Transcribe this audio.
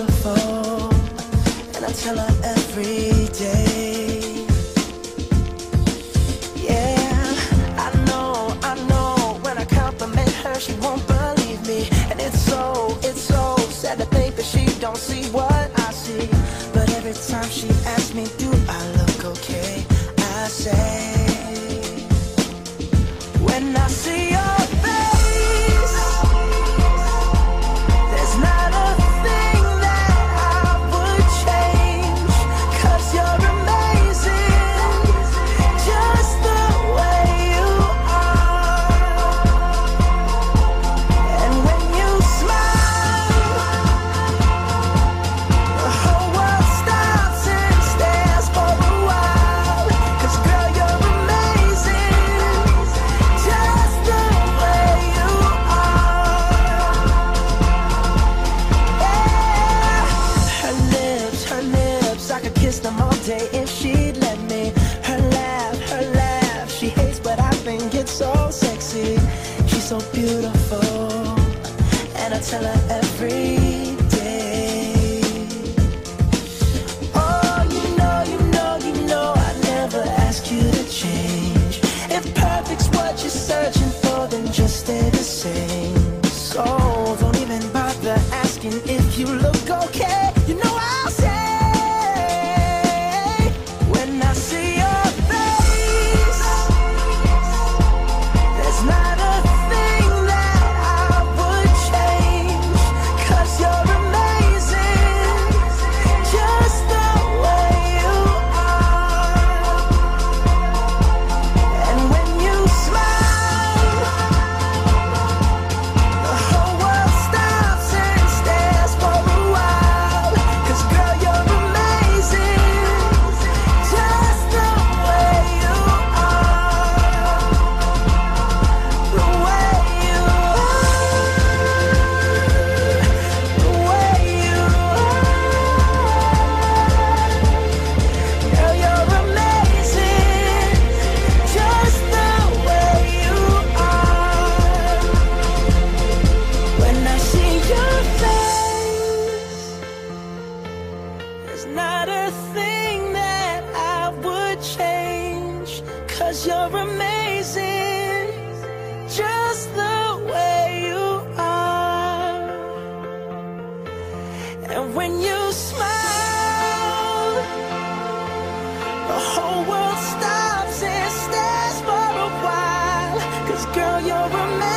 beautiful, and I tell her every day. Yeah, I know, when I compliment her, she won't believe me. And it's so sad to think that she don't see what I see. But every time she asks me, do I look okay? I say, when I see your face, there's not a thing that I would change, 'cause you're amazing, just the way you are. And when you smile, the whole world stops and stares for a while, 'cause girl, you're amazing, just the way you are. Yeah. Her lips, I could kiss them all day if she'd let me. Her laugh, she hates but I think it's so sexy. She's so beautiful, and I tell her every day. Oh, you know, I never ask you to change. If perfect's what you're searching for, then just stay the same. So don't even bother asking if you look okay. You know I'll say, when I see your face, there's not a thing that I would change, 'cause you're amazing, just the way you are. And when you smile, the whole world stops and stares for a while, 'cause girl, you're amazing, just the way you are. The way you are, the way you are. Girl, you're amazing, just the way you are. When I see your face, there's not a thing that I would change, 'cause you're amazing, just the way you are. And when you smile, the whole world stops and stares for a while, 'cause girl, you're amazing,